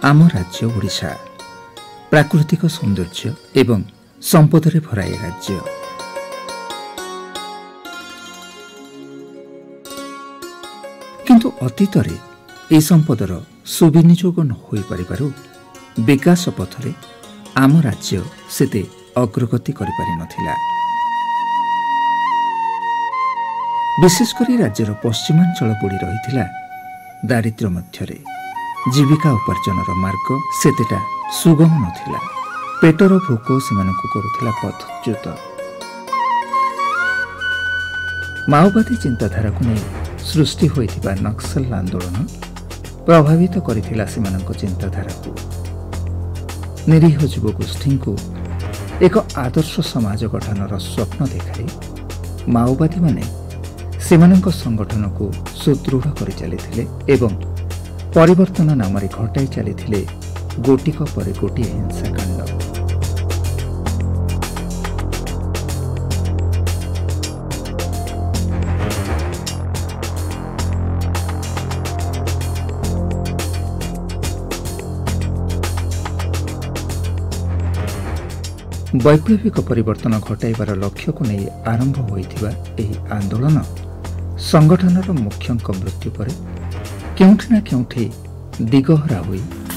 आम राज्य ओडिशा प्राकृतिक सौंदर्य एवं संपदरे भराए राज्य। किंतु अतीतरे ए संपदर सुविनियोग न होई परिबारु विकास पथरे आम राज्य सेते अग्रगति करि पारि नथिला। विशेषकर राज्यर पश्चिमांचल बुड़ी रहिथिला दारिद्र्य मध्यरे। जीविका उपार्जनर मार्ग सेतेटा सुगम नथिला। पेटर भोक सेमानकु करुथिला पथच्युत। माओवादी चिंताधारा को नहीं सृष्टि होइथिबा नक्सल आंदोलन प्रभावित करिथिला सेमानक चिंताधारा को। निरीह युवगोष्ठी को एक आदर्श समाज गठनर स्वप्न देखाई माओवादी माने सेमानक संगठन को सुदृढ़ करि चलिथिले एवं परिवर्तन नामरे घटाई चलिथिले गोटिक परे गोटिए हिंसाकांड। वैप्लविक परिवर्तन घटाइबार लक्ष्य को नहीं आरंभ होइथिबा एही आंदोलन संगठनर मुख्यंक मृत्यु पर केउठी ना केउठी दिगहरा हुई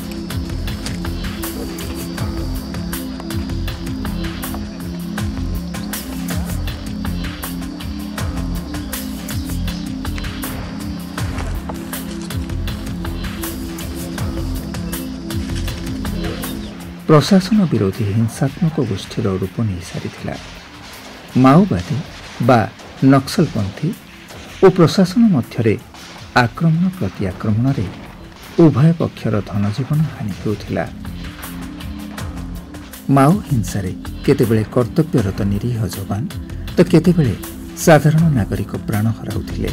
प्रशासन विरोधी हिंसात्मक गोष्ठीर रूप नहीं सारिथिला। माओवादी बा नक्सलपंथी और प्रशासन मध्यरे आक्रमण प्रति आक्रमण रे उभय पक्षर धनजीवन हानि होउथिला। माओ हिंसारे केतेबेले कर्तव्यरत निरीह जवान तो केतेबेले साधारण नागरिक प्राण हराउथिले।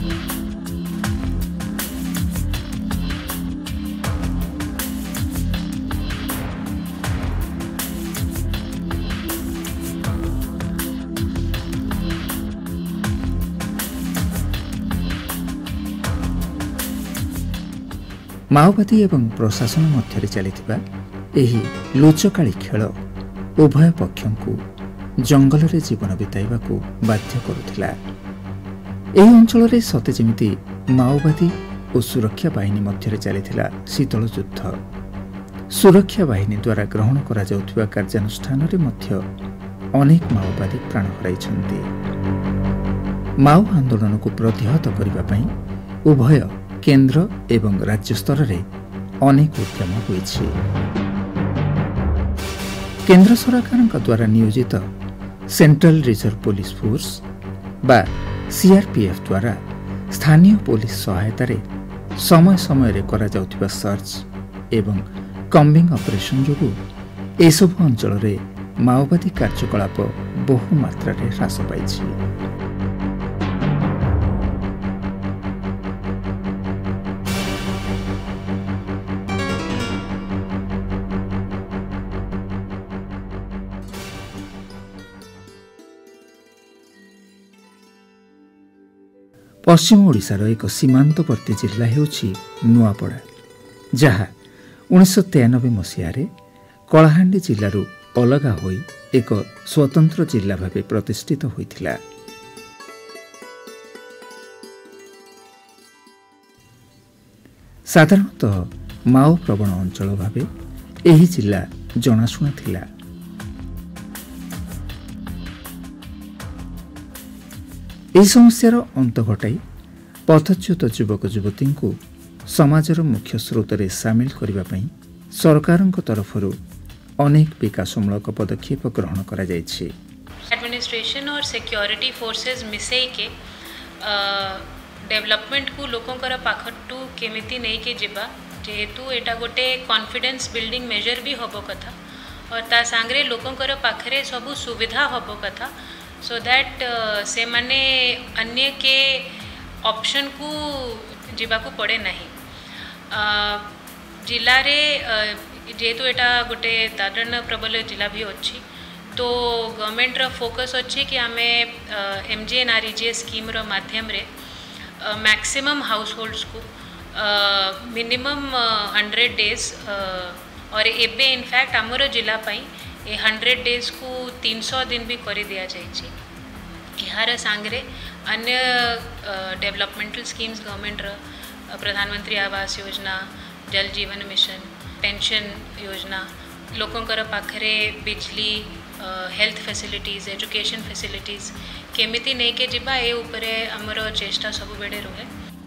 माओवादी एवं प्रशासन मध्य चलिथिबा एही लुचकाली खेल उभय पक्षों को जंगल रे जीवन बिताइबा को बाध्य करुथिला। एही अंचल रे सते जेमिति माओवादी और सुरक्षा बाहिनी मध्य चलिथिला शीतल युद्ध। सुरक्षा बाहिनी द्वारा ग्रहण करा जाउथिबा कार्यानुष्ठान रे मध्य अनेक माओवादी प्राण हराइछन्ति। माओ आंदोलन को प्रतिहत करिबा पई उभय केंद्र एवं राज्य स्तर रे अनेक उद्यम होइछि। केंद्र सरकार द्वारा नियोजित सेंट्रल रिजर्व पुलिस फोर्स बा सीआरपीएफ द्वारा स्थानीय पुलिस सहायता रे समय समय रे करा जाउथिबा सर्च एवं कम्बिंग ऑपरेशन जोगु एसबु अंचल रे माओवादी कार्यकलाप बहु मात्रा रे ह्रास पाइछि। पश्चिम ओडिशार एक सीमांतवर्ती जिला हेउछि नुआपड़ा, जहा 1993 मसीहारे कलाहांडी जिल्लारू अलगा होई एक स्वतंत्र जिला भावे प्रतिष्ठित होइथिला। साधारणतः माओ प्रवण अंचल भावे एही जिला जनाशुना थिला। यह समस्यार अंत घटाई पथच्युत युवक युवती को समाजर मुख्य स्रोत में सामिल करने सरकार तरफ अनेक विकासमूलक पदक्षेप ग्रहण करा जायछि। एडमिनिस्ट्रेशन और सिक्योरिटी फोर्सेस मिसई के डेवलपमेंट को लोकंकर पाखटू केमिति नहीं के जिबा जेहेतु एटा गोटे कॉन्फिडेंस बिल्डिंग मेजर भी होबो कथा और ता सांगरे लोकंकर पाखरे सबु सुविधा होबो कथा सो दैट से माने अन्य के ऑप्शन को जीवा को पड़े नहीं। जिला रे जेहेतु एटा गोटे दादन प्रबल जिला भी अच्छी तो गवर्नमेंट रो फोकस अच्छी कि आमे एमजीएनआरईजीएस स्कीम रो माध्यम रे मैक्सिमम हाउस होल्ड्स को मिनिमम 100 डेज और एबे इनफैक्ट आमर जिला पाई ए 100 डेज को 300 दिन भी कर दिया जाइए। यार सांगरे अन्य डेवलपमेंटल स्कीम्स गवर्नमेंट प्रधानमंत्री आवास योजना, जल जीवन मिशन, पेंशन योजना, लोकंकर पाखरे बिजली, हेल्थ फैसिलिटीज, एजुकेशन फैसिलिटीज केमिति नहीं के जिबा ए उपरे हमर चेष्टा सब बेडे रहे।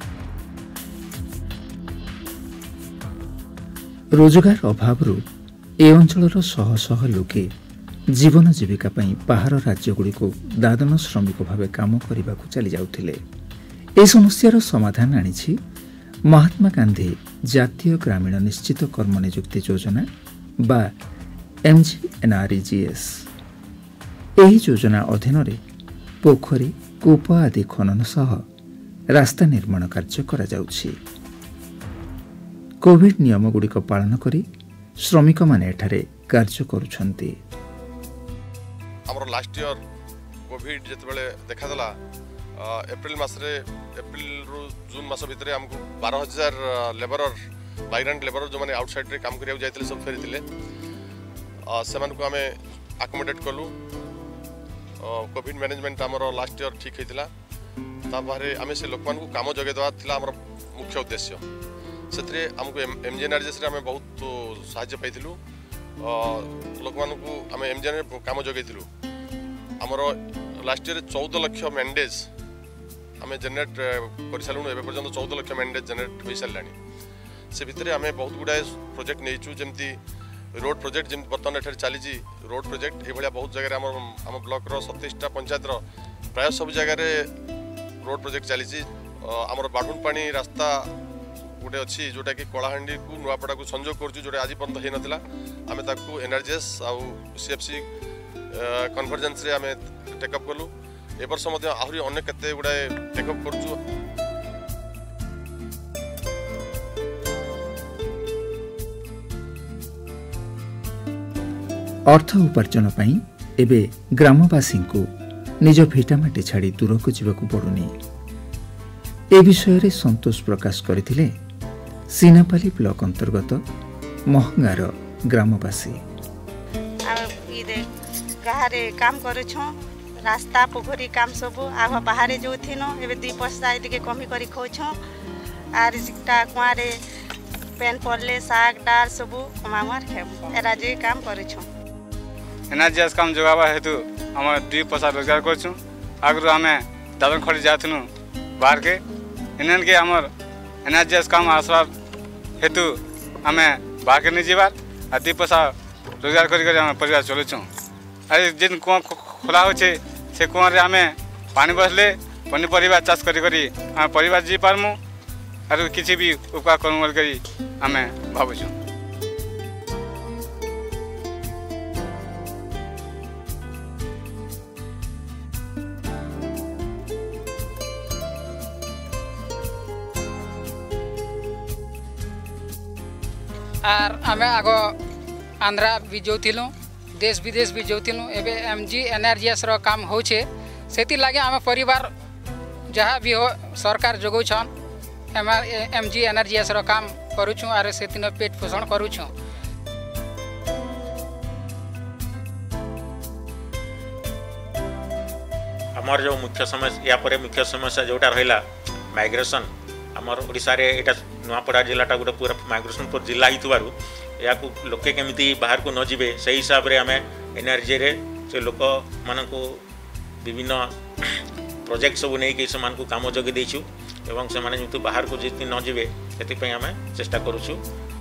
रोजगार अभाव ए अंचल शह शह लोके जीवन जीविका बाहर राज्यगुड़िक दादन श्रमिक भाव काम करने को चली जाउथिले। ए समस्यार समाधान आनिछि महात्मा गांधी जातीय ग्रामीण निश्चित कर्म नियुक्ति योजना बा MGNREGS। एही योजना अधीन रे पोखरी, कूप आदि खनन सह रास्ता निर्माण कार्य करा जाउछि। कोविड नियम गुड़िक पालन करी श्रमिक माने एठारे कार्य करुछन्ति। हमर लास्ट ईयर कोविड जेतबेले देखा दला एप्रिल मासरे एप्रिल रु जून मास भितरे हमको 12,000 लेबरर माइग्रेंट लेबरर जो माने आउटसाइड रे काम करिया जायतिले सब फेरितिले। सेमान को हमें अकोमोडेट कलु। कोविड मैनेजमेंट हमर लास्ट ईयर ठीक हेतिला। ता बारे हमें से लोकमान को काम जगे दवा थिला हमर मुख्य उद्देश्य। सेतरे हमको MGNREGS रे हमें बहुत सहायता पाइथिलु। लोकमान को हमें MGNREGS काम जगैथिलु। हमर लास्ट ईयर 14 लाख मैंडेज हमें जनरेट कर सारू। एवं पर्यटन 14 लाख मैंडेज जनरेट हो सारे। से भितर आम बहुत गुड़ाए प्रोजेक्ट नहीं जमी रोड प्रोजेक्ट जमी बर्तमान एठार चली रोड प्रोजेक्ट ये बहुत जगह आम ब्लॉक 27टा पंचायत प्राय सब जगह रोड प्रोजेक्ट चली। आमर बाढ़ुन पानी रास्ता गोटे अच्छी जोटा कि कलाहांडी को नुआपड़ा को संजोग कर जोटा आज पर्यटन हो नाला। आम NRGS आउ CFC कन्वर्जेंस आम टेकअप कलु। ए वर्ष आहरी अनेक केते गुड़ाए टेकअप करछु। अर्थ उपार्जन पई एबे ग्रामवासी को निज भिटामाटी छाड़ी दूर को जीवाकू पड़ुनी। ए विषय रे संतोष प्रकाश करथिले सीनापाली ब्लॉक अंतर्गत महंगार ग्रामवासी। गारे काम करूँ रास्ता पोखरी काम सब आग बाहर जो थी ए 2 पैसा टे कमी कर खाऊ आर कुआरे पेन पड़े साग डाल सब कमार एरा जे काम करूँ। NRGS काम जोगावा हेतु आम 2 पैसा रोजगार करूँ। आगु आम दादन खड़ी जाथुनु बाहर के इन के आमर NRGS काम आसवा हेतु आम बाहर के नहीं जीवार आ 2 पैसा रोजगार कर परिवार चलुँ। अरे जिन कुआ खोला होचे से कुआ रे आमे पानी बसले पनीपरिया चाष करी आम परिवार जी पारमु और किसी भी उपकार करूँ करी आम भावुँ। आर आमे आगो आंध्रा भी जाऊँ देश विदेश भी जाऊँ। एबे MGNREGS रो काम होचे सेति लागे आम परिवार जहाँ भी हो सरकार जोगौछन MGNREGS रो काम करूँ और से पेट पोषण करूँ। आमर जो मुख्य समस्या या पर मुख्य समस्या जोटा रहा माइग्रेशन आमर ओडिशा रे एटा नुआपड़ा जिलाटा गोटे पूरा माइग्रेशन पर जिला ही या लोके केमिति बाहर को न जीवे से हिसाब रे आमे NRGS रे से लोक मान को विभिन्न प्रोजेक्ट सब नहीं कि से को काम जगे देछु एवं से माने जंतु बाहर को जितनी न जीवे सेति पे आमे चेष्टा करूछु।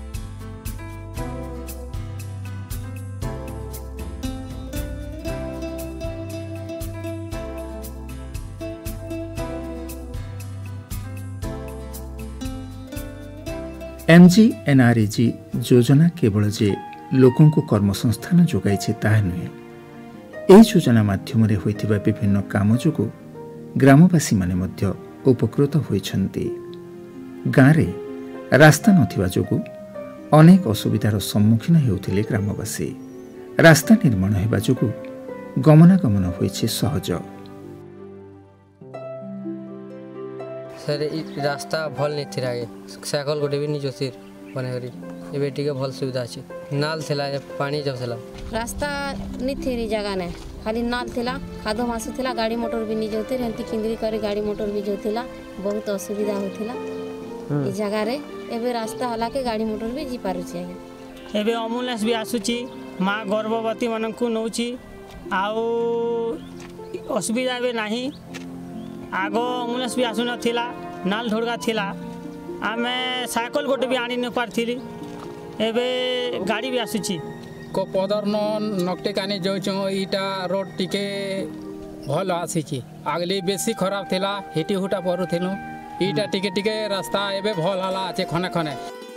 MGNREG योजना केवल जे लोकों को कर्मसंस्थान जोगाइछे ताहा नुहे। एही योजना माध्यम रे होइथिबा विभिन्न काम जोगु ग्रामवासी माने मध्य उपकृत होइछन्ति। गाँरे रास्ता नथिबा जोगु अनेक असुविधार सम्मुखीन हेउथिले ग्रामवासी। रास्ता निर्माण हेबा जोगु गमनागमन होइछे सहज। सर रास्ता भल नहीं थी आगे साइकल गोटे भी नहीं जोशीर बने एबे टिके भल सुविधा अच्छे नाल थिला पानी जाऊला रास्ता नहीं थी जगह ने खाली नाल थिला खादो मास थिला गाड़ी मोटर भी नहीं जोते एमती किंदरी करे गाड़ी मोटर भी जोतिला बहुत असुविधा होतिला ई जगह रे एबे रास्ता हला के गाड़ी मोटर भी जी पारुछि आगे एबे एम्बुलेंस भी आसुची माँ गर्भवती मानकु नौची आउ असुविधा भी नहीं आगो एम्बुलेंस भी आसु नथिला नाल ढोड़गा थिला आमे साइकल गोटे भी आनी न पारथिली एबे गाड़ी भी आसुची को पदर नकटे कानी जाऊँ ईटा रोड टिके भल आसी आगली बेसी खराब थिला हिटी हुटा पड़ुलु ईटा टिके टिके रास्ता एबे भल हला अच्छे खने खने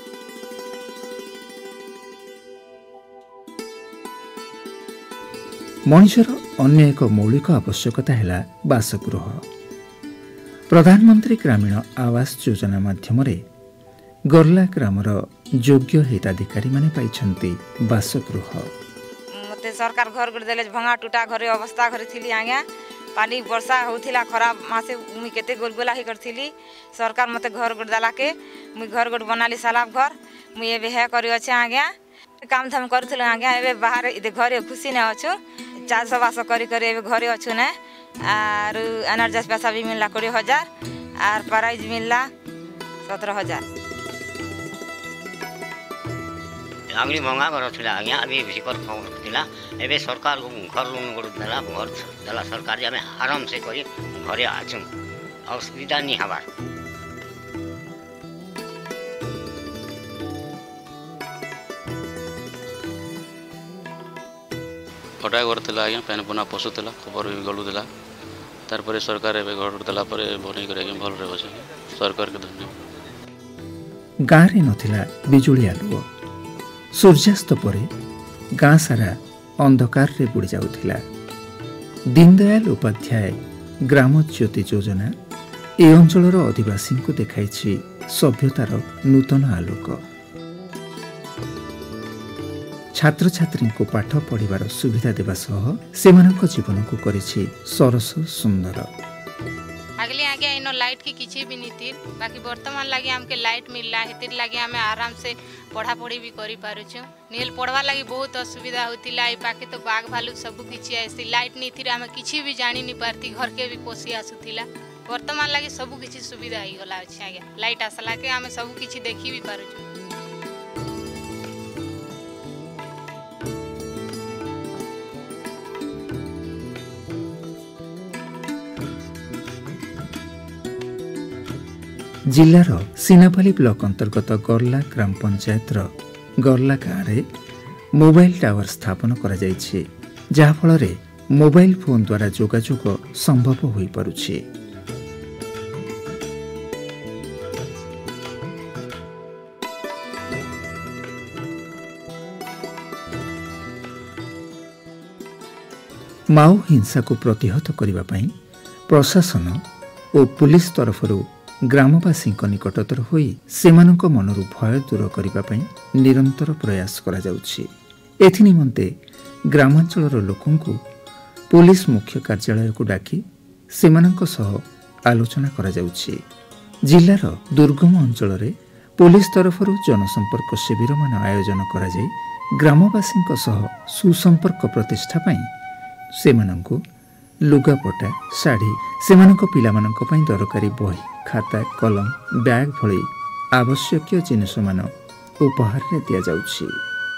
मनुष्यर अन्य एक मौलिक आवश्यकता है बासगृह। प्रधानमंत्री ग्रामीण आवास योजना माध्यम गरला ग्रामर योग्य हिताधिकारी माने पाइछन्ति बासगृह। मते सरकार घर गुड़ देले भंगा टूटा घरे अवस्था घरे थिली आज्ञा पानी वर्षा होथिला खराब मासे मुई केते गोलगोला ही करथिली सरकार मते घर गुड़ दला के मुई घर गुड़ बनाली सालाब घर मुई एबे हे करी अछि आज्ञा काम धाम करथिल आज्ञा एबे बाहर इदे घरे खुशी ने अछु चाष बास करी करी एबे घरे अछु ने आर एनर्जी पैसा भी मिलला 20,000 आर प्राइज मिलला 17,000 आगली महंगा घर था आज्ञा अभी भीकर था एवं सरकार घर लोन देला घर देला सरकार आम आराम से करी घरे आसू असुविधा नहीं हबार फटा घर था आज्ञा पैन पुना पशुला खबर भी गलुला तार सरकार एवं घर देला बन भल रहे सरकार के धन्यवाद। गाँव में नथिला बिजुली आलुओ सूर्यास्त पर गाँ सारा अंधकार रे बुड़ी जाउथिला। दीनदयाल उपाध्याय ग्राम ज्योति योजना ए अंचलर आदिवासी को देखाइछि सभ्यतार नूतन आलोक। छात्र छात्री को पाठ पढ़िबार सुविधा देवा सह सेमानक जीवन को करिछि सरस सुंदर। अगले आगे इनो लाइट की किसी भी नहीं थी बाकी वर्तमान लगे हमके लाइट मिलला हेतिर लगे हमें आराम से पढ़ा पढ़ी भी करी पारुछु नील पढ़वा लगी बहुत असुविधा होतिला ए पाके तो बाघ भालू सब किछि ऐसी लाइट नहीं थी हमें किछि भी जानी नहीं पारती घर के भी पोसी आसुथिला वर्तमान लगे सब किछि सुविधा ही गला अछि आगे लाइट आसला के हमें सब किछि देखि भी पारुछु। जिलार सीनापाली ब्लॉक अंतर्गत गरला ग्राम पंचायत गरला गाँव में मोबाइल टावर स्थापन करा जाइछि जहा फल मोबाइल फोन द्वारा जोगाजोग संभव हो पारुछि। माओ हिंसा को प्रतिहत करने पाई प्रशासन और पुलिस तरफ ग्रामवासी निकटतर होई सेमानक मनरु भय दूर करने निरंतर प्रयास करा जाउछि। एथि निमंते ग्रामांचलर लोकंकु पुलिस मुख्य कार्यालय को डाकी सेमानक सह आलोचना करा जाउछि। जिल्लार दुर्गम अंचल पुलिस तरफ जनसंपर्क शिविर मान आयोजन करा जाई ग्रामवासी सह सुसंपर्क प्रतिष्ठा पाई सेमानंकु लुगापटा शाढ़ी सेमानक पिलामानक पई दरकारी बही खाता कलम बैग भली आवश्यक जिनिस मान उपहार रे दिया जाउछि।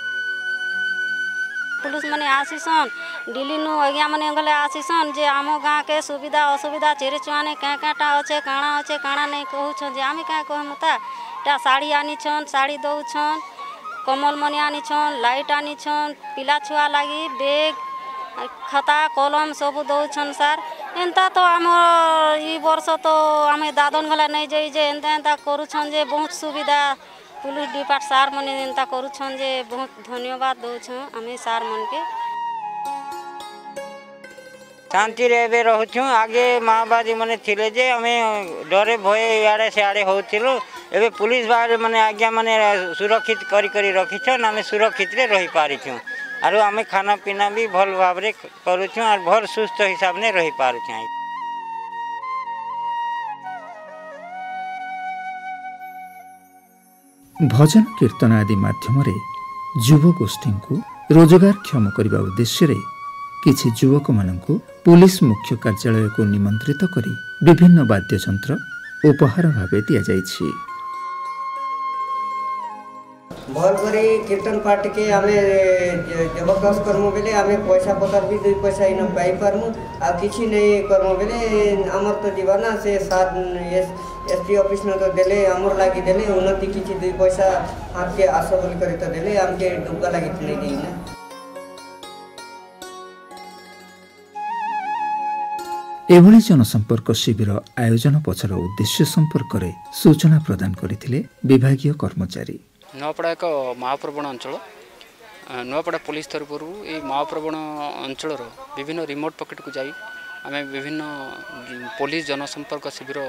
पुलिस माने आसीसन दिल्ली नु आज्ञा माने गले आसीसन जे आम गाँ के सुविधा असुविधा चेरे चुआने काटा अच्छे काणा नहीं कहू जे आम क्या कहमु ता साड़ी आनी छन साड़ी दउ छन कमल मनी आनी छन लाइट आनी छन पिला छुआ लगी बैग खाता कलम सब दौन सार एंता तो आम ई वर्ष तो आम दादन गला नहीं जाई जे एंता एंता करूछन जे बहुत सुविधा पुलिस डिपार्ट सार मने एंता करूछन जे बहुत धन्यवाद दउछ आमे सार मन के शांति रे बे रहछु। आगे माओवादी माने थिले जे आमे डरे भय याडे सियाडे होथिलु एबे पुलिस बाहर माने आज्ञा माने सुरक्षित करी करी रखिछन आमे सुरक्षित रे रही पारिछु आरो आमे खाना पीना भी भल भाव रे करूछु और भल सुस्त हिसाब ने रही पारुछु। भजन कीर्तन आदि माध्यम युवगोष्ठी को रोजगारक्षम करने उद्देश्य किछि युवक मानंकु पुलिस मुख्य कार्यालय को निमंत्रित करी विभिन्न वाद्ययंत्र उपहार भावे दिया जाइछि। भल करी कीर्तन पाठ के आमे जबरदस्त करमु बेले आमे पैसा पतर भी 2 पैसा इन पाई परमु आ किछि नहीं करमु बेले हमर तो जीवना से साथ एसपी ऑफिस न तो देले हमर लागी देले उन्नति किछि 2 पैसा हाथ के आशा बोल करे तो देले हमके डुबा लागी नहीं देना। एभली जनसंपर्क शिविर आयोजन पछर उद्देश्य संपर्क में सूचना प्रदान करथिले विभागीय कर्मचारी। नुआपड़ा एक महाप्रवण अंचल नुआपड़ा पुलिस तरफ महाप्रवण अंचल विभिन्न रिमोट पॉकेट को जाई आम विभिन्न पुलिस जनसंपर्क शिविर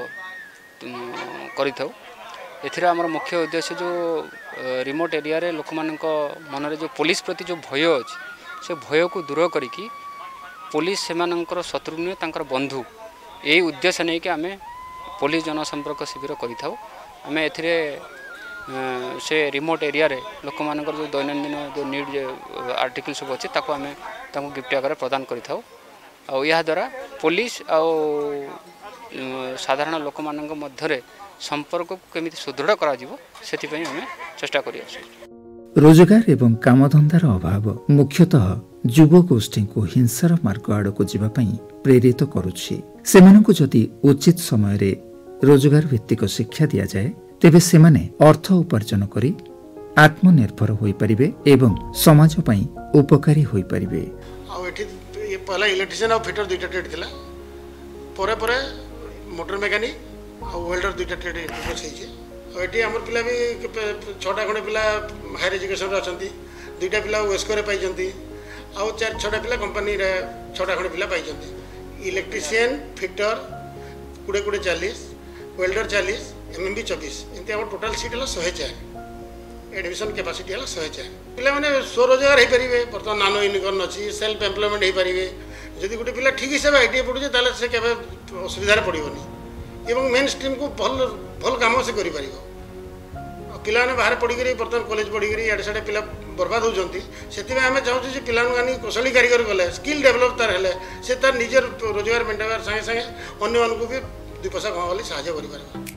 कर मुख्य उद्देश्य जो रिमोट एरिया रे लोक मन जो पुलिस प्रति जो भय अच्छे से भय को दूर करिकी पुलिस सेमानंकर शत्रु नुहे तांकर बंधु यही उद्देश्य नहीं कि आम पुलिस जनसंपर्क शिविर करिथाउ आम एथिरे से रिमोट एरिया रे लोक मानकर जो दैनंदिन जो नीड आर्टिकल सब अच्छे ताको आम तांको गिफ्ट आकार प्रदान करिथाउ आ या द्वारा पुलिस आ साधारण लोक मानक मध्यरे संपर्क को केमिति सुदृढ़ करा जिवो सेति पई आम चेष्टा करि आछी। रोजगार एवं कामधंदार अभाव मुख्यतः युवगोष्ठी को हिंसार मार्ग आड़ को जीवाई प्रेरित करुछि। सेमानंकु जदि उचित समय रे रोजगार भित्तिक शिक्षा दिया जाए तेबे सेमाने अर्थ उपार्जन करी आत्मनिर्भर होई परिबे एवं समाज पई उपकारी होई परिबे। आ एठी ये पहला इलेक्ट्रिशियन और फिटर दुईटा ट्रेड थिला परे परे मोटर मैकेनिक और वेल्डर दुईटा ट्रेड इंट्रोड्यूस होइछे। और एठी हमर पिला भी 6टा खंडे पिला हायर एजुकेशन रे अछंती 2टा पिला वेस्को रे पाइजंती आउ 4-6टा पिला कंपनी रे 6टा खंडे पिला पाइजंती। इलेक्ट्रिशियन फिटर 20-40 वेल्डर 40 एमएमबी 24 एंती हमर टोटल सीट हला 104 एडमिशन कैपेसिटी हला 104 पिला माने स्वरोजगार हे परिबे बर्तमान नानो यूनिकॉर्न अछि सेल्फ एम्प्लॉयमेंट हे परिबे। जदि गुटे पिला ठीक हिसाब आईटीआई पढुजे ताले से केबे असुविधा रे पडिबोनी एवं मेन स्ट्रीम को भल काम से करि परिबो। पिला ने बाहर पढ़ी करी बर्तमान कॉलेज पढ़ी करी याडे साडे पिला बर्बाद होजंती सेति में हमें चाहू जे पिला गानी कौशली कारीगर गले स्किल डेवलप तार हेले से तार निजर रोजगार मेंटेबार संगे संगे अन्य मान को भी 2 पैसा कमावली सहायता करि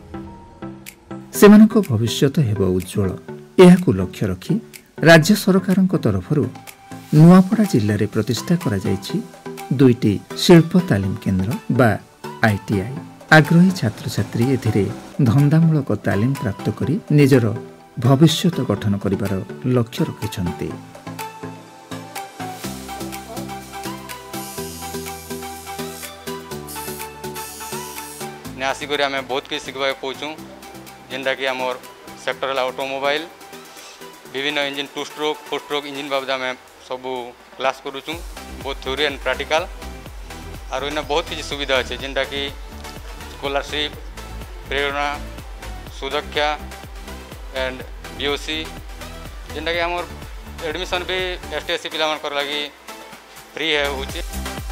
परबा। सेमानक भविष्यत हेबो उज्जवल एहाकु लक्ष्य रखी राज्य सरकारक तरफरु नुआपड़ा जिल्ला रे प्रतिष्ठा करा जायछि 2टी शिल्प तालीम केन्द्र बा आईटीआई। आग्रही छात्र छात्री एथिरे धंदामूलक तालीम प्राप्त करी निजर भविष्यत गठन करिबार लक्ष्य रखिछन्ति। आसी करी आम बहुत किसी शिखा पाऊँ जेनटा कि आमर सेक्टरल ऑटोमोबाइल विभिन्न इंजिन 2 स्ट्रोक 4 स्ट्रोक इंजिन बाबद आम सब क्लास करूँ बहुत थ्योरी एंड प्रैक्टिकल और इन बहुत किसी सुविधा अच्छे जेनटा कि स्कॉलरशिप प्रेरणा सुरक्षा एंड बीओसी जेनटा कि आमर एडमिशन भी एसटी एससी पिला मानकर लगी फ्री है होची।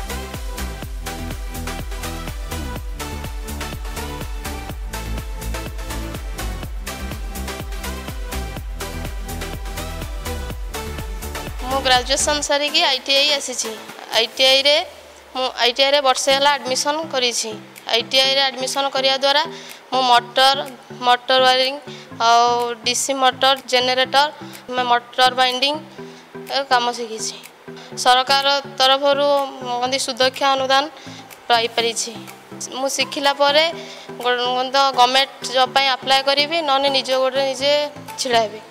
मु ग्रेजुएशन सारिकी आईटीआई आसी आईटीआई रे वर्षे हला एडमिशन करी आईटीआई रे एडमिशन करिया द्वारा मु मोटर वायरिंग और डीसी मोटर जेनरेटर मैं मोटर बाइंडिंग काम सीखी सरकार तरफ सुदक्षा अनुदान पाई पारी मु शिखिला परे गवर्नमेंट जॉब पाई अप्लाई करी न निज गोटे निजे छिड़ा हेबी।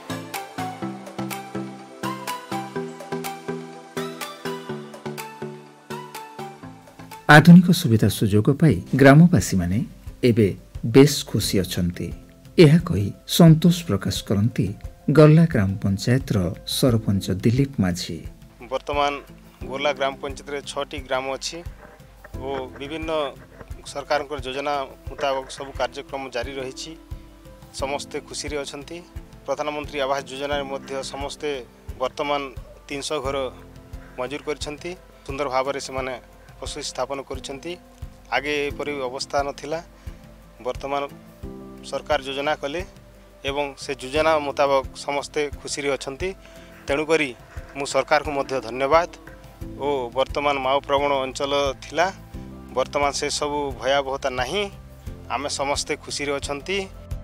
आधुनिक सुविधा सुजोग पाई ग्रामवासी माने एबे बेस खुशी अछंती एहा कही संतोष प्रकाश करंती गल्ला ग्राम पंचायत रो सरपंच दिलीप माझी। वर्तमान गोला ग्राम पंचायत रे 6टी ग्राम अछि वो विभिन्न सरकार योजना मुताबिक सब कार्यक्रम जारी रही समस्ते खुशी रे अछंती। प्रधानमंत्री आवास योजना रे मध्य समस्ते वर्तमान 300 घर मंजूर करछंती सुंदर भाव से माने बसति स्थापन करछंती। आगे एपरी अवस्था नथिला वर्तमान सरकार योजना कले एवं से योजना मुताबक समस्ते खुशी अछंती। तेणुकरी मु सरकार को मध्य धन्यवाद। ओ वर्तमान माओ प्रवण अंचल थिला, वर्तमान से सब भयावहता नहीं, आमे समस्ते खुशी अछंती।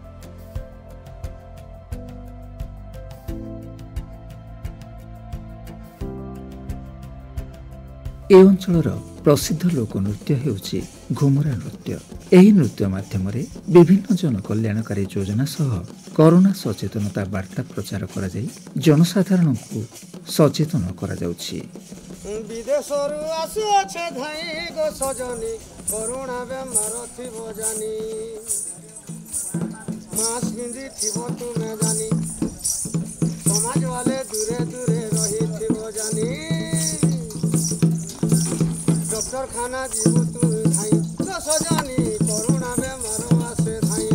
ए अंचलर प्रसिद्ध लोकनृत्य हेउछि घुमुरा नृत्य। एही नृत्य माध्यम विभिन्न जनकल्याणकारी योजना सह कोरोना सचेतनता वार्ता प्रचार करा जाई जनसाधारण को सचेतन करा जाउछि। विदेशरु आसु अच्छे धाई गो सजनी कोरोना बेमार थिबो जानी मास्क पिंधि थिबो तुमे जानी समाज वाले दूरे दूरे रही थिबो जानी डॉक्टर खाना जीवो तू धाई गो सजनी कोरोना बेमार आसे धाई।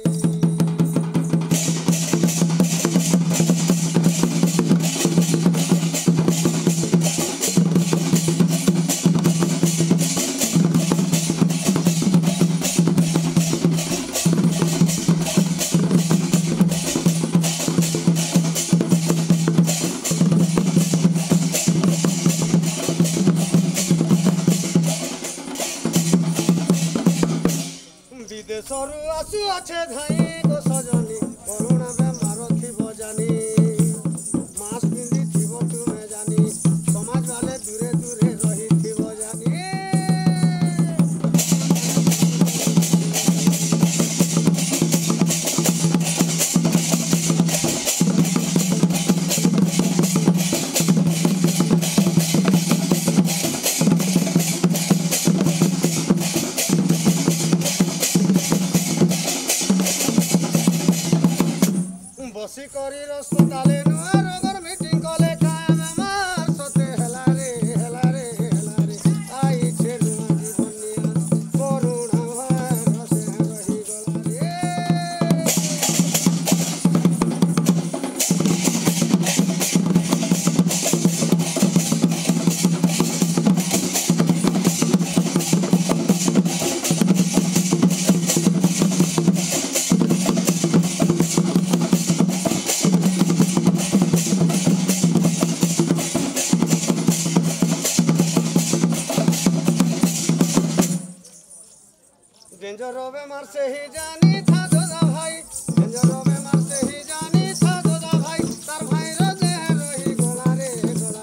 विदेशरु आसु अच्छे धाई गो सजनी कोरोना बेमार थिबो जानी मास्क पिंधि थिबो तुमे जानी समाज वाले दूरे दूरे रही थिबो जानी। बसी करी अस्पताले नुआ रोगर मीटिंग कले काया बेमार सते हेला रे आई छे नुआ जीवन निया कोरोना वायरस रही गला डेंजर बेमार से ही जानी था दोदा भाई डेंजर बेमार से ही जानी था दोदा भाई तार भाई रोजे रही गोला रे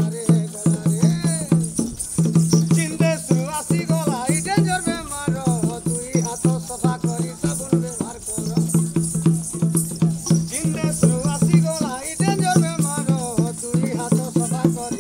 चिंदे सुआसी गोला ई डेंजर बेमार दुई हाथ सफा करी साबुन व्यवहार करो चिंदे सुआसी गोला ई डेंजर बेमार दुई हाथ सफा करी